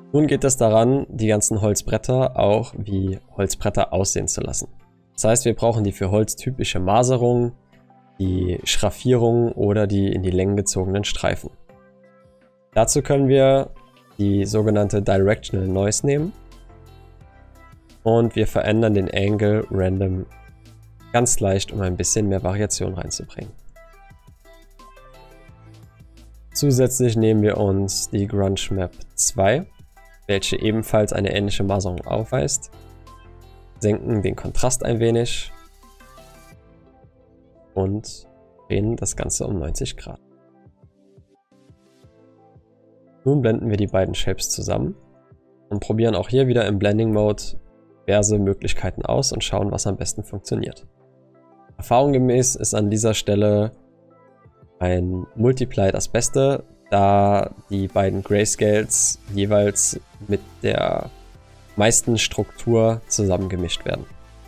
Nun geht es daran, die ganzen Holzbretter auch wie Holzbretter aussehen zu lassen. Das heißt, wir brauchen die für Holz typische Maserung, die Schraffierung oder die in die Längen gezogenen Streifen. Dazu können wir die sogenannte Directional Noise nehmen und wir verändern den Angle random ganz leicht, um ein bisschen mehr Variation reinzubringen. Zusätzlich nehmen wir uns die Grunge Map 2, welche ebenfalls eine ähnliche Maserung aufweist, senken den Kontrast ein wenig und drehen das Ganze um 90 Grad. Nun blenden wir die beiden Shapes zusammen und probieren auch hier wieder im Blending Mode diverse Möglichkeiten aus und schauen, was am besten funktioniert. Erfahrungsgemäß ist an dieser Stelle ein Multiply das Beste, da die beiden Grayscales jeweils mit der meisten Struktur zusammengemischt werden.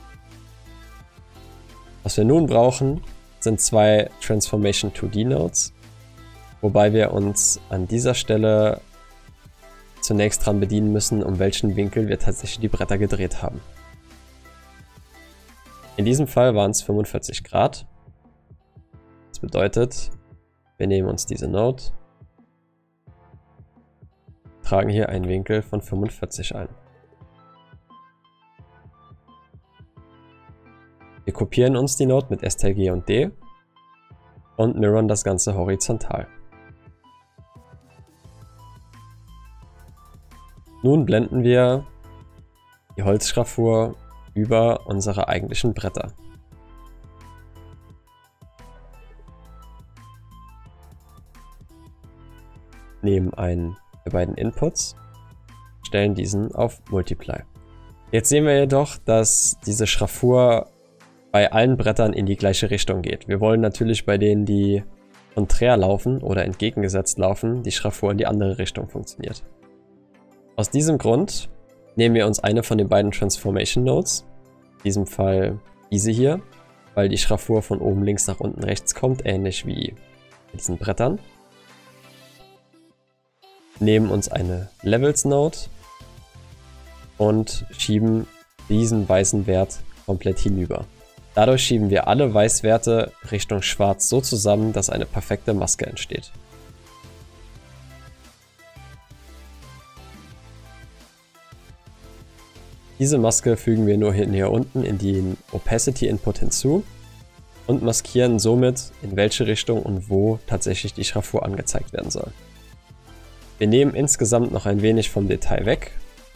Was wir nun brauchen, sind zwei Transformation 2D Nodes, wobei wir uns an dieser Stelle zunächst dran bedienen müssen, um welchen Winkel wir tatsächlich die Bretter gedreht haben. In diesem Fall waren es 45 Grad. Das bedeutet, wir nehmen uns diese Node, tragen hier einen Winkel von 45 ein. Wir kopieren uns die Node mit STRG und D und mirrorn das Ganze horizontal. Nun blenden wir die Holzschraffur über unsere eigentlichen Bretter. Nehmen einen der beiden Inputs, stellen diesen auf Multiply. Jetzt sehen wir jedoch, dass diese Schraffur bei allen Brettern in die gleiche Richtung geht. Wir wollen natürlich bei denen, die konträr laufen oder entgegengesetzt laufen, die Schraffur in die andere Richtung funktioniert. Aus diesem Grund nehmen wir uns eine von den beiden Transformation Nodes, in diesem Fall diese hier, weil die Schraffur von oben links nach unten rechts kommt, ähnlich wie bei diesen Brettern. Nehmen uns eine Levels Node und schieben diesen weißen Wert komplett hinüber. Dadurch schieben wir alle Weißwerte Richtung Schwarz so zusammen, dass eine perfekte Maske entsteht. Diese Maske fügen wir nur hier unten in den Opacity Input hinzu und maskieren somit, in welche Richtung und wo tatsächlich die Schraffur angezeigt werden soll. Wir nehmen insgesamt noch ein wenig vom Detail weg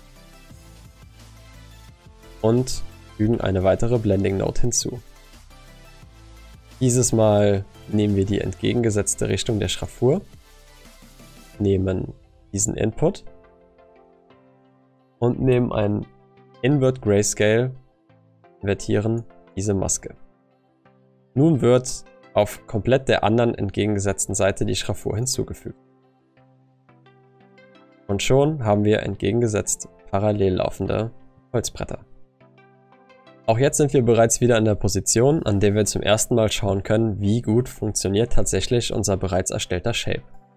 und fügen eine weitere Blending Node hinzu. Dieses Mal nehmen wir die entgegengesetzte Richtung der Schraffur, nehmen diesen Input und nehmen einen Invert Grayscale, invertieren diese Maske. Nun wird auf komplett der anderen entgegengesetzten Seite die Schraffur hinzugefügt. Und schon haben wir entgegengesetzt parallel laufende Holzbretter. Auch jetzt sind wir bereits wieder in der Position, an der wir zum ersten Mal schauen können, wie gut funktioniert tatsächlich unser bereits erstellter Shape.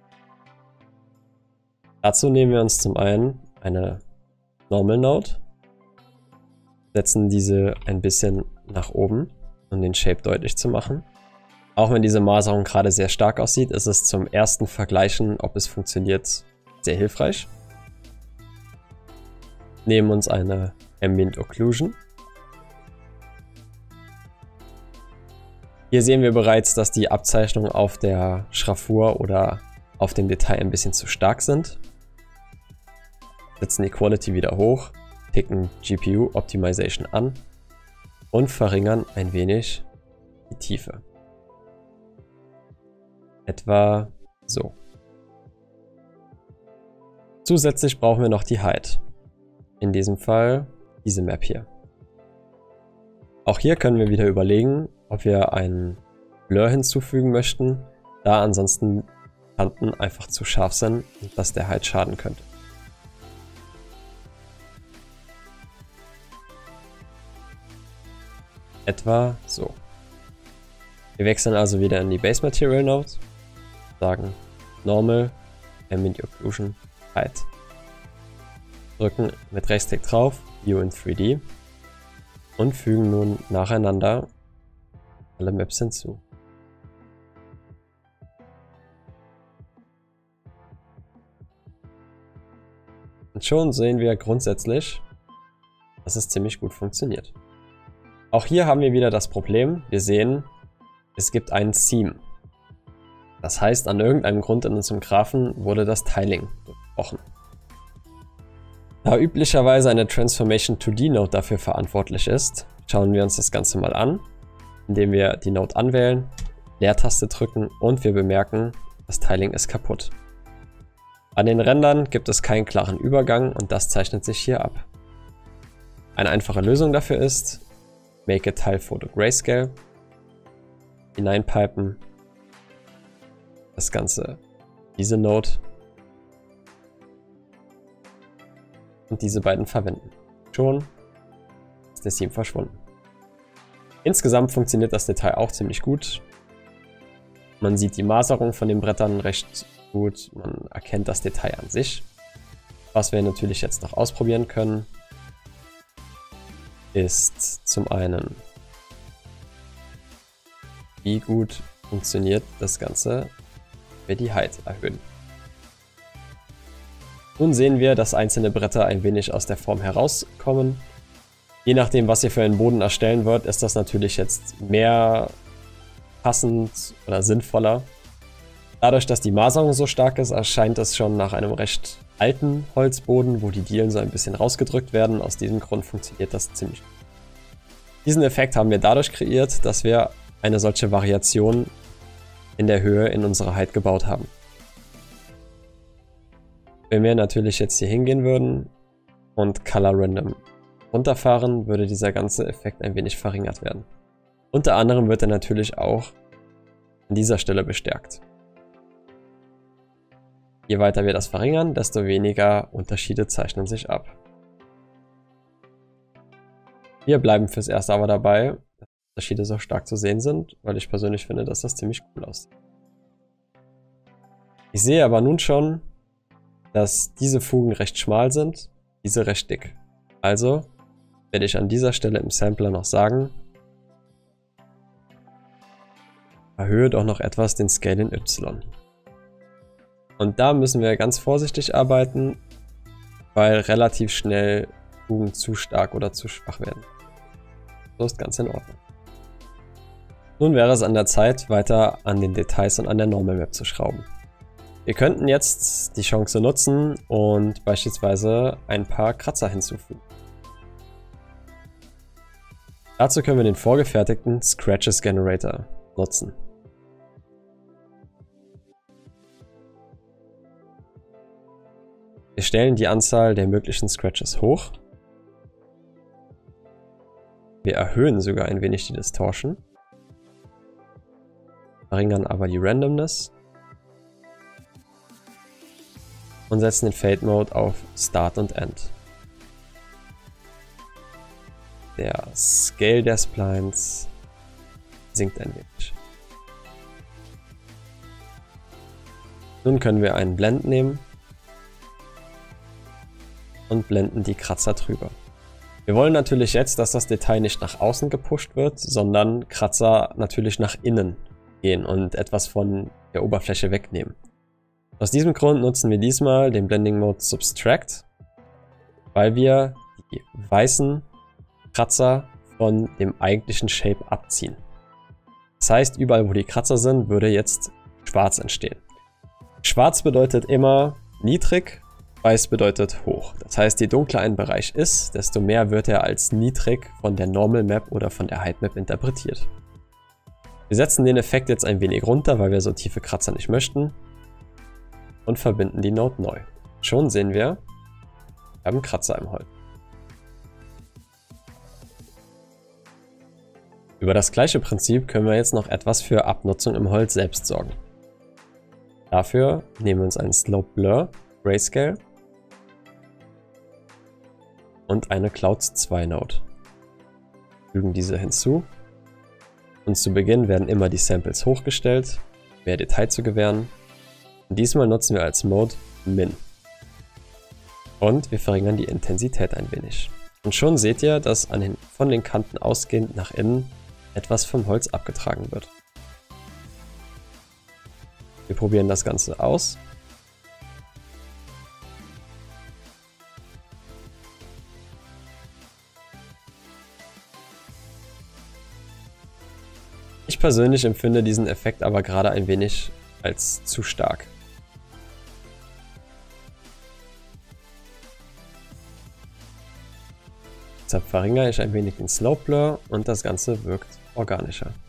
Dazu nehmen wir uns zum einen eine Normal Node, setzen diese ein bisschen nach oben, um den Shape deutlich zu machen. Auch wenn diese Maserung gerade sehr stark aussieht, ist es zum ersten Vergleichen, ob es funktioniert, sehr hilfreich. Nehmen uns eine Ambient Occlusion. Hier sehen wir bereits, dass die Abzeichnungen auf der Schraffur oder auf dem Detail ein bisschen zu stark sind. Setzen die Quality wieder hoch, ticken GPU Optimization an und verringern ein wenig die Tiefe. Etwa so. Zusätzlich brauchen wir noch die Height. In diesem Fall diese Map hier. Auch hier können wir wieder überlegen, ob wir einen Blur hinzufügen möchten, da ansonsten Kanten einfach zu scharf sind und das der Height schaden könnte. Etwa so. Wir wechseln also wieder in die Base Material Node, sagen Normal, Ambient Occlusion, Height. drücken mit Rechtsklick drauf, View in 3D und fügen nun nacheinander alle Maps hinzu. Und schon sehen wir grundsätzlich, dass es ziemlich gut funktioniert. Auch hier haben wir wieder das Problem, wir sehen, es gibt ein Theme. Das heißt, an irgendeinem Grund in unserem Graphen wurde das Tiling durchbrochen. Da üblicherweise eine Transformation to D-Node dafür verantwortlich ist, schauen wir uns das Ganze mal an, indem wir die Node anwählen, Leertaste drücken und wir bemerken, das Tiling ist kaputt. An den Rändern gibt es keinen klaren Übergang und das zeichnet sich hier ab. Eine einfache Lösung dafür ist, Make a Tile Photo Grayscale, hineinpipen, das Ganze, diese Node und diese beiden verwenden. Schon ist der Theme verschwunden. Insgesamt funktioniert das Detail auch ziemlich gut. Man sieht die Maserung von den Brettern recht gut, man erkennt das Detail an sich. Was wir natürlich jetzt noch ausprobieren können, ist zum einen, wie gut funktioniert das Ganze, wenn wir die Height erhöhen. Nun sehen wir, dass einzelne Bretter ein wenig aus der Form herauskommen. Je nachdem, was ihr für einen Boden erstellen wollt, ist das natürlich jetzt mehr passend oder sinnvoller. Dadurch, dass die Maserung so stark ist, erscheint es schon nach einem recht alten Holzboden, wo die Dielen so ein bisschen rausgedrückt werden. Aus diesem Grund funktioniert das ziemlich gut. Diesen Effekt haben wir dadurch kreiert, dass wir eine solche Variation in der Höhe in unserer Height gebaut haben. Wenn wir natürlich jetzt hier hingehen würden und Color Random runterfahren, würde dieser ganze Effekt ein wenig verringert werden. Unter anderem wird er natürlich auch an dieser Stelle bestärkt. Je weiter wir das verringern, desto weniger Unterschiede zeichnen sich ab. Wir bleiben fürs Erste aber dabei, dass Unterschiede so stark zu sehen sind, weil ich persönlich finde, dass das ziemlich cool aussieht. Ich sehe aber nun schon, dass diese Fugen recht schmal sind, diese recht dick. Also werde ich an dieser Stelle im Sampler noch sagen, erhöhe doch noch etwas den Scale in Y. Und da müssen wir ganz vorsichtig arbeiten, weil relativ schnell Fugen zu stark oder zu schwach werden. So ist ganz in Ordnung. Nun wäre es an der Zeit, weiter an den Details und an der Normal Map zu schrauben. Wir könnten jetzt die Chance nutzen und beispielsweise ein paar Kratzer hinzufügen. Dazu können wir den vorgefertigten Scratches Generator nutzen. Wir stellen die Anzahl der möglichen Scratches hoch. Wir erhöhen sogar ein wenig die Distortion, verringern aber die Randomness und setzen den Fade Mode auf Start und End. Der Scale der Splines sinkt ein wenig. Nun können wir einen Blend nehmen und blenden die Kratzer drüber. Wir wollen natürlich jetzt, dass das Detail nicht nach außen gepusht wird, sondern Kratzer natürlich nach innen gehen und etwas von der Oberfläche wegnehmen. Aus diesem Grund nutzen wir diesmal den Blending Mode Subtract, weil wir die weißen Kratzer von dem eigentlichen Shape abziehen. Das heißt, überall wo die Kratzer sind, würde jetzt schwarz entstehen. Schwarz bedeutet immer niedrig, weiß bedeutet hoch. Das heißt, je dunkler ein Bereich ist, desto mehr wird er als niedrig von der Normal Map oder von der Height Map interpretiert. Wir setzen den Effekt jetzt ein wenig runter, weil wir so tiefe Kratzer nicht möchten und verbinden die Node neu. Schon sehen wir haben Kratzer im Holz. Über das gleiche Prinzip können wir jetzt noch etwas für Abnutzung im Holz selbst sorgen. Dafür nehmen wir uns einen Slope Blur, Grayscale und eine Clouds 2 Node. Fügen diese hinzu und zu Beginn werden immer die Samples hochgestellt, mehr Detail zu gewähren. Und diesmal nutzen wir als Mode Min. Und wir verringern die Intensität ein wenig. Und schon seht ihr, dass von den Kanten ausgehend nach innen etwas vom Holz abgetragen wird. Wir probieren das Ganze aus. Ich persönlich empfinde diesen Effekt aber gerade ein wenig als zu stark. Deshalb verringere ich ein wenig den Slope Blur und das Ganze wirkt organischer.